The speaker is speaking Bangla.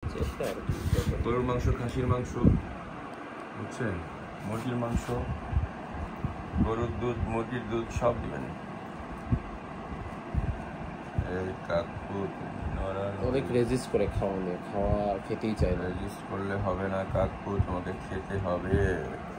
চেষ্টা আর কি। গরুর মাংস, খাসির মাংস, বুঝছেন, মুরগির মাংস, গরুর দুধ, মুরগির দুধ সব দিবেন। এই কাকুত অনেক রেজিস্ট করে খাওয়া খেতেই চায় না। রেজিস্ট করলে হবে না কাকু, তোমাকে খেতে হবে।